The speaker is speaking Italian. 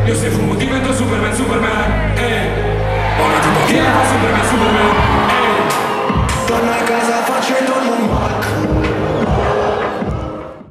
Io se fumo divento Superman, Superman, ora tipo chi è Superman, Superman, Torno a casa facendo un back.